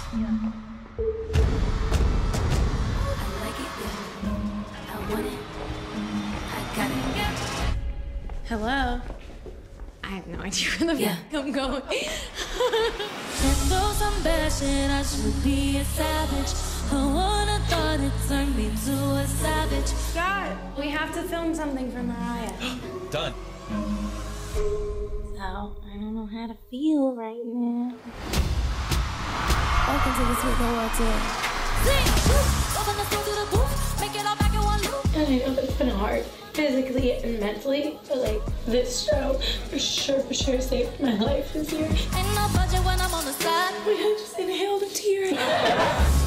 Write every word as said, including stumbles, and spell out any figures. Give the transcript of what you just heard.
Yeah. I like it, yeah. I want it. I got it, yeah. Hello? I have no idea where the Yeah. fuck I'm going. And though some bad shit, I should be a savage. I wanna thought it turned me to a savage. Scott, we have to film something for Mariah. Done. So, I don't know how to feel right now. Welcome to the Sweet Girl World Tour. Open the door to the booth, make it all back in one loop. And I know that it's been hard, physically and mentally, but like this show for sure, for sure saved my life this year. Ain't no budget when I'm on the side. I just inhaled a tear.